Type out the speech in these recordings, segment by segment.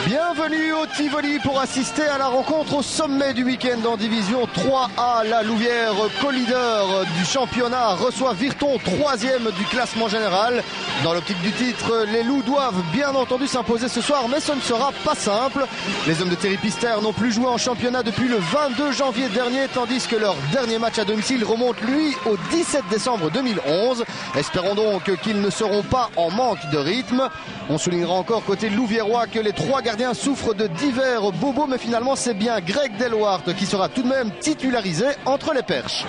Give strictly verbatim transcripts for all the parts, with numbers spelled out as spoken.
Bienvenue au Tivoli pour assister à la rencontre au sommet du week-end en division trois A. La Louvière, co-leader du championnat, reçoit Virton, troisième du classement général. Dans l'optique du titre, les Loups doivent bien entendu s'imposer ce soir, mais ce ne sera pas simple. Les hommes de Thierry Pister n'ont plus joué en championnat depuis le vingt-deux janvier dernier, tandis que leur dernier match à domicile remonte lui au dix-sept décembre deux mille onze. Espérons donc qu'ils ne seront pas en manque de rythme. On soulignera encore côté louviérois que les trois gardiens souffrent de divers bobos, mais finalement c'est bien Greg Delwart qui sera tout de même titularisé entre les perches.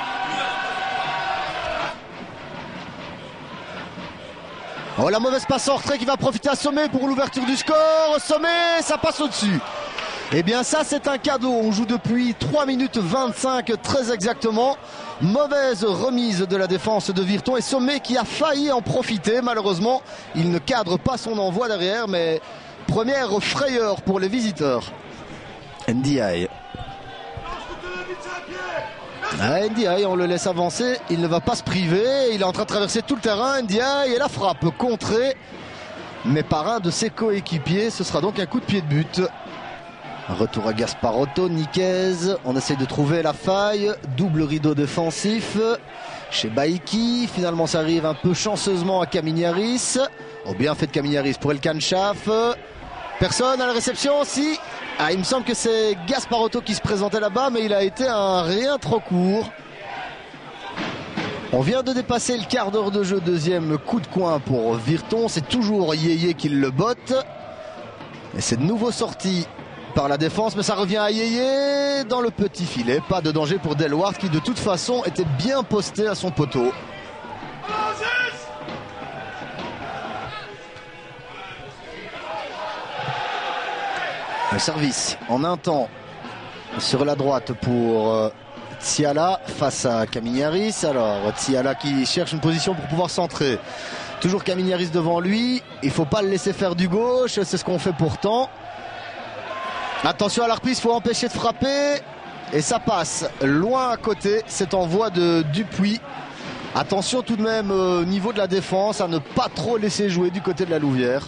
Oh, la mauvaise passe en retrait qui va profiter à Sommet pour l'ouverture du score. Sommet, ça passe au-dessus. Eh bien ça c'est un cadeau, on joue depuis trois minutes vingt-cinq très exactement. Mauvaise remise de la défense de Virton et Sommet qui a failli en profiter. Malheureusement il ne cadre pas son envoi derrière, mais première frayeur pour les visiteurs. N D I. Ah, N D I, on le laisse avancer, il ne va pas se priver, il est en train de traverser tout le terrain. N D I et la frappe contrée, mais par un de ses coéquipiers. Ce sera donc un coup de pied de but. Retour à Gasparotto, Niquez, on essaie de trouver la faille, double rideau défensif chez Baïki, finalement ça arrive un peu chanceusement à Kaminiaris. Oh, bien fait de Kaminiaris pour El Kanchaf. Personne à la réception, si. Ah, il me semble que c'est Gasparotto qui se présentait là-bas, mais il a été un rien trop court. On vient de dépasser le quart d'heure de jeu, deuxième coup de coin pour Virton, c'est toujours Yeye qui le botte. Et c'est de nouveau sorti par la défense, mais ça revient à Yeye dans le petit filet. Pas de danger pour Delwart qui de toute façon était bien posté à son poteau. Le service en un temps sur la droite pour euh, Tsiala face à Kaminiaris. Alors Tsiala qui cherche une position pour pouvoir centrer. Toujours Kaminiaris devant lui. Il ne faut pas le laisser faire du gauche, c'est ce qu'on fait pourtant. Attention à la reprise, il faut empêcher de frapper. Et ça passe loin à côté, cet envoi de Dupuis. Attention tout de même au niveau de la défense à ne pas trop laisser jouer du côté de la Louvière.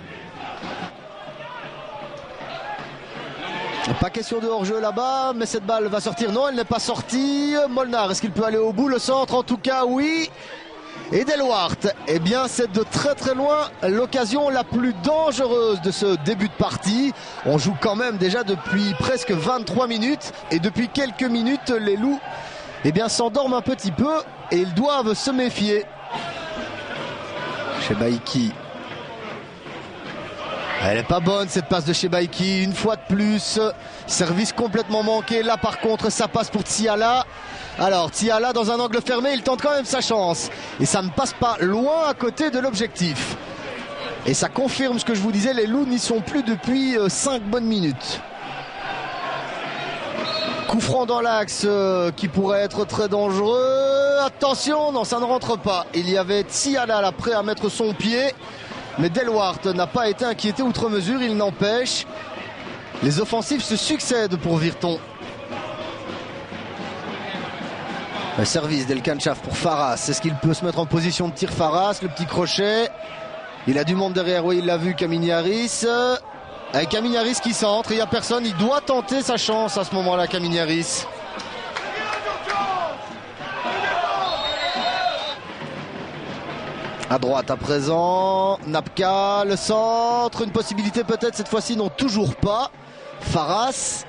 Pas question de hors-jeu là-bas, mais cette balle va sortir. Non, elle n'est pas sortie. Molnar, est-ce qu'il peut aller au bout? Le centre, en tout cas, oui. Et Delwart, eh bien c'est de très très loin l'occasion la plus dangereuse de ce début de partie. On joue quand même déjà depuis presque vingt-trois minutes et depuis quelques minutes les Loups eh bien s'endorment un petit peu et ils doivent se méfier. Chez Baïki. Elle n'est pas bonne cette passe de chez Baïki, une fois de plus. Service complètement manqué. Là par contre ça passe pour Tsiala. Alors Tsiala dans un angle fermé, il tente quand même sa chance. Et ça ne passe pas loin à côté de l'objectif. Et ça confirme ce que je vous disais, les Loups n'y sont plus depuis cinq bonnes minutes. Coup franc dans l'axe euh, qui pourrait être très dangereux. Attention, non ça ne rentre pas. Il y avait Tsiala là prêt à mettre son pied. Mais Delwart n'a pas été inquiété outre mesure, il n'empêche. Les offensifs se succèdent pour Virton. Le service d'El Kanchaf pour Faras. Est-ce qu'il peut se mettre en position de tir Faras? Le petit crochet. Il a du monde derrière, oui il l'a vu, Kaminiaris. Avec Kaminiaris qui centre, il n'y a personne, il doit tenter sa chance à ce moment-là, Kaminiaris. À droite à présent, Napka, le centre, une possibilité peut-être cette fois-ci, non toujours pas. Faras.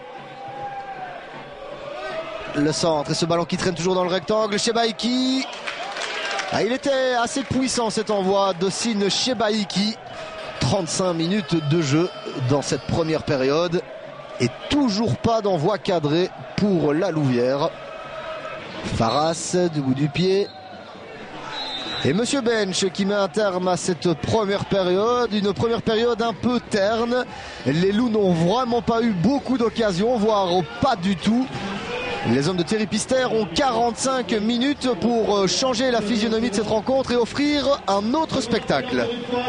Le centre et ce ballon qui traîne toujours dans le rectangle chez Baïki. Ah, il était assez puissant cet envoi d'Ossine chez Baïki. trente-cinq minutes de jeu dans cette première période. Et toujours pas d'envoi cadré pour la Louvière. Faras du bout du pied. Et Monsieur Bench qui met un terme à cette première période, une première période un peu terne. Les Loups n'ont vraiment pas eu beaucoup d'occasions, voire pas du tout. Les hommes de Thierry Pister ont quarante-cinq minutes pour changer la physionomie de cette rencontre et offrir un autre spectacle.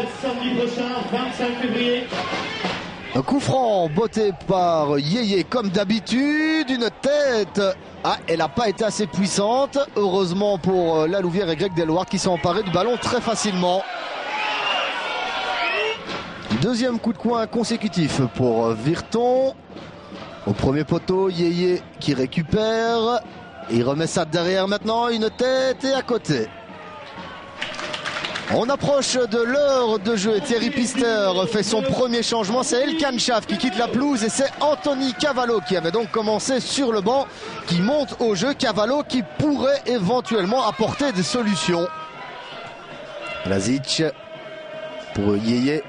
Un coup franc botté par Yeye comme d'habitude, une tête. Ah, elle n'a pas été assez puissante. Heureusement pour la Louvière et Greg Delwart qui s'est emparé du ballon très facilement. Deuxième coup de coin consécutif pour Virton. Au premier poteau, Yeye qui récupère. Il remet ça derrière maintenant, une tête et à côté. On approche de l'heure de jeu et Thierry Pister fait son premier changement. C'est Elkan Chaff qui quitte la pelouse et c'est Anthony Cavallo qui avait donc commencé sur le banc qui monte au jeu. Cavallo qui pourrait éventuellement apporter des solutions. Lazic pour Yeye.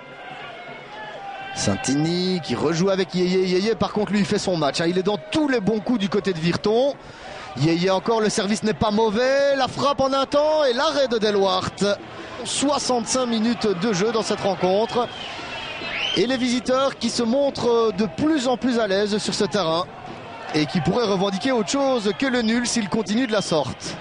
Santini qui rejoue avec Yeye. Yeye par contre lui il fait son match. Il est dans tous les bons coups du côté de Virton. Yeye encore, le service n'est pas mauvais. La frappe en un temps et l'arrêt de Delwart. soixante-cinq minutes de jeu dans cette rencontre. Et les visiteurs qui se montrent de plus en plus à l'aise sur ce terrain. Et qui pourraient revendiquer autre chose que le nul s'ils continuent de la sorte.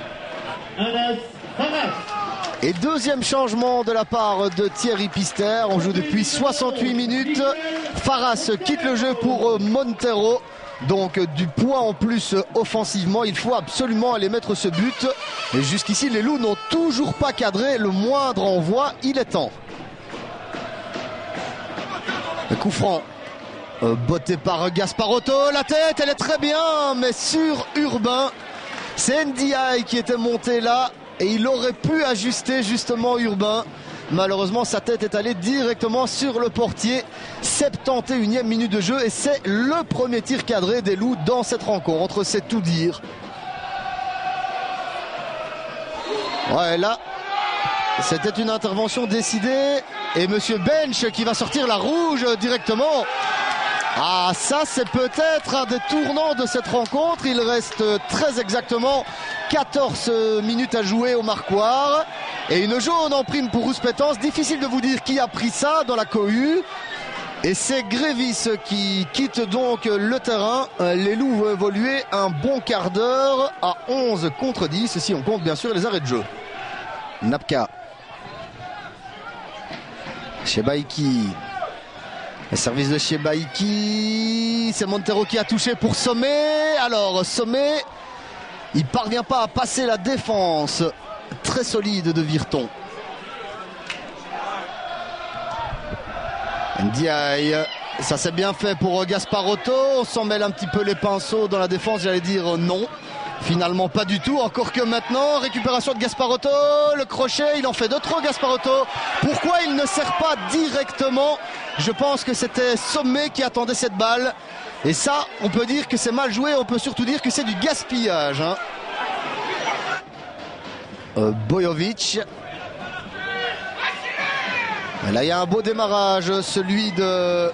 Et deuxième changement de la part de Thierry Pister. On joue depuis soixante-huit minutes. Faras quitte le jeu pour Montero. Donc du poids en plus offensivement. Il faut absolument aller mettre ce but. Et jusqu'ici les Loups n'ont toujours pas cadré le moindre envoi. Il est temps. Le coup franc. Euh, botté par Gasparotto. La tête elle est très bien. Mais sur Urbain. C'est Ndiaye qui était monté là. Et il aurait pu ajuster justement Urbain. Malheureusement, sa tête est allée directement sur le portier. septante et unième minute de jeu et c'est le premier tir cadré des Loups dans cette rencontre. C'est tout dire. Ouais, là, c'était une intervention décidée. Et Monsieur Bench qui va sortir la rouge directement. Ah, ça c'est peut-être un des tournants de cette rencontre. Il reste très exactement quatorze minutes à jouer au marquoir. Et une jaune en prime pour Rouspétance. Difficile de vous dire qui a pris ça dans la cohue. Et c'est Grévis qui quitte donc le terrain. Les Loups vont évoluer un bon quart d'heure à onze contre dix. Si on compte bien sûr les arrêts de jeu. Napka. Chebaïki. Le service de Chebaïki. C'est Montero qui a touché pour Sommet. Alors Sommet, il parvient pas à passer la défense très solide de Virton. Ndiaye, ça c'est bien fait pour Gasparotto. On s'en mêle un petit peu les pinceaux dans la défense, j'allais dire non. Finalement pas du tout, encore que maintenant, récupération de Gasparotto, le crochet, il en fait de trop Gasparotto. Pourquoi il ne sert pas directement? Je pense que c'était Sommet qui attendait cette balle. Et ça, on peut dire que c'est mal joué, on peut surtout dire que c'est du gaspillage. Hein. Euh, Bojovic. Là, il y a un beau démarrage, celui de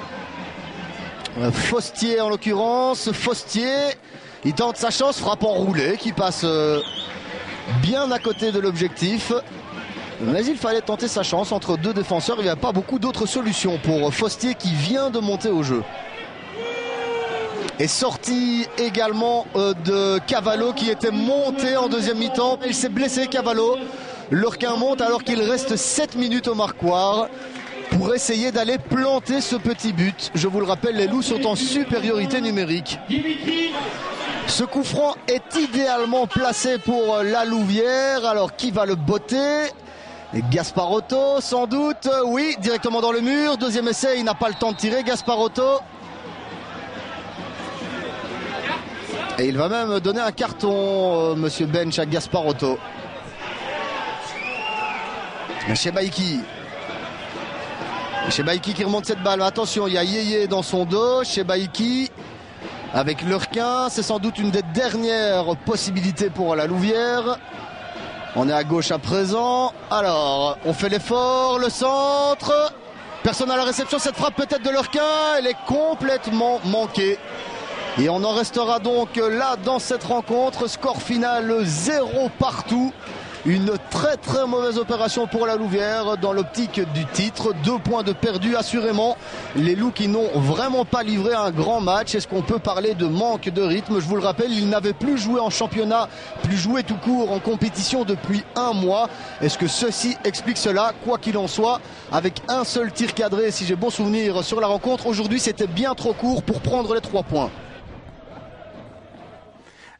Fostier en l'occurrence. Fostier, il tente sa chance, frappe enroulée qui passe bien à côté de l'objectif. Mais il fallait tenter sa chance entre deux défenseurs. Il n'y a pas beaucoup d'autres solutions pour Fostier qui vient de monter au jeu. Et sortie également de Cavallo qui était monté en deuxième mi-temps. Il s'est blessé Cavallo. Lurquin monte alors qu'il reste sept minutes au marquoir pour essayer d'aller planter ce petit but. Je vous le rappelle, les Loups sont en supériorité numérique. Ce coup franc est idéalement placé pour la Louvière. Alors qui va le botter? Gasparotto sans doute. Oui, directement dans le mur. Deuxième essai, il n'a pas le temps de tirer. Gasparotto. Et il va même donner un carton, euh, Monsieur Bench, à Gasparotto. Chebaïki. Chebaïki qui remonte cette balle. Attention, il y a Yeye dans son dos. Chebaïki avec Lurquin. C'est sans doute une des dernières possibilités pour la Louvière. On est à gauche à présent. Alors, on fait l'effort. Le centre. Personne à la réception. Cette frappe peut-être de Lurquin. Elle est complètement manquée. Et on en restera donc là dans cette rencontre. Score final zéro partout. Une très très mauvaise opération pour la Louvière dans l'optique du titre. Deux points de perdu assurément. Les Loups qui n'ont vraiment pas livré un grand match. Est-ce qu'on peut parler de manque de rythme? Je vous le rappelle, ils n'avaient plus joué en championnat, plus joué tout court en compétition depuis un mois. Est-ce que ceci explique cela? Quoi qu'il en soit, avec un seul tir cadré, si j'ai bon souvenir sur la rencontre, aujourd'hui c'était bien trop court pour prendre les trois points.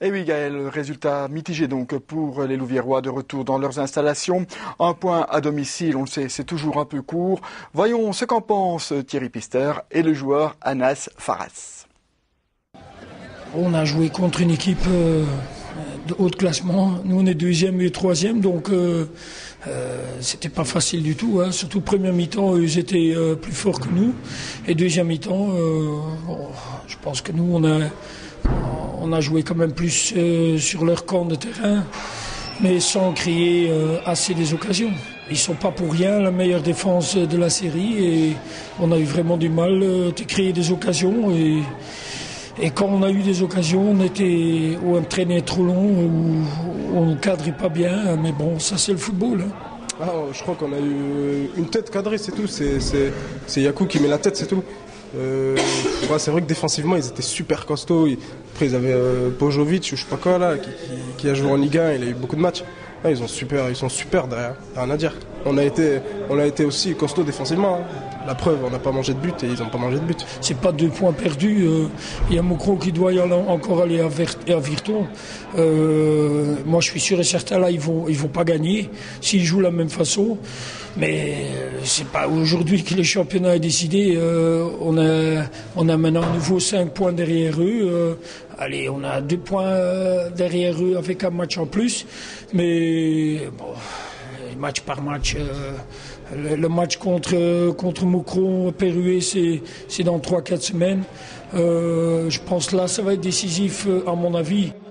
Et oui Gaël, résultat mitigé donc pour les Louviérois de retour dans leurs installations. Un point à domicile, on le sait, c'est toujours un peu court. Voyons ce qu'en pense Thierry Pister et le joueur Anas Faras. On a joué contre une équipe euh, de haut de classement. Nous on est deuxième et troisième, donc euh, euh, c'était pas facile du tout. Hein. Surtout première mi-temps, ils étaient euh, plus forts que nous. Et deuxième mi-temps, euh, bon, je pense que nous on a... On a joué quand même plus euh, sur leur camp de terrain, mais sans créer euh, assez des occasions. Ils ne sont pas pour rien la meilleure défense de la série et on a eu vraiment du mal euh, de créer des occasions. Et, et quand on a eu des occasions, on était ou on traînait trop long ou on ne cadrait pas bien. Mais bon, ça c'est le football. Hein. Ah, je crois qu'on a eu une tête cadrée, c'est tout. C'est, c'est, c'est Yakou qui met la tête, c'est tout. Euh, ouais, c'est vrai que défensivement ils étaient super costauds. Après ils avaient euh, Bojovic ou je sais pas quoi là qui, qui, qui a joué en Ligue un, il a eu beaucoup de matchs. Ouais, ils, ont super, ils sont super derrière, rien à dire. On a été, on a été aussi costauds défensivement. Hein. La preuve, on n'a pas mangé de but et ils n'ont pas mangé de but. C'est pas deux points perdus. Il euh, y a Mokro qui doit y aller, encore aller à, Ver, à Virton. Euh, moi, je suis sûr et certain là, ils vont, ils vont pas gagner s'ils jouent de la même façon. Mais c'est pas aujourd'hui que le championnat est décidé. Euh, on a, on a maintenant à nouveau cinq points derrière eux. Euh, allez, on a deux points derrière eux avec un match en plus. Mais bon, match par match. Euh, le, le match contre contre Mokro, Pérué, c'est c'est dans trois quatre semaines. Euh, je pense là, ça va être décisif à mon avis.